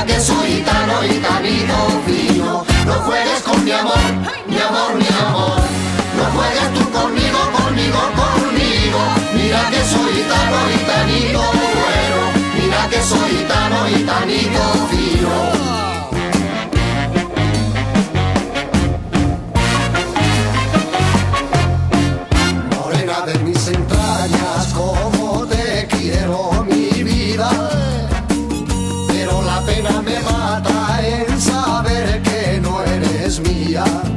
Mira que soy gitano y tanito fino. No juegues con mi amor, mi amor, mi amor. No juegues tú conmigo, conmigo, conmigo. Mira que soy gitano y tanito bueno. Mira que soy gitano y tanito fino. De mis entrañas, como te quiero, mi vida, pero la pena me mata en saber que no eres mía.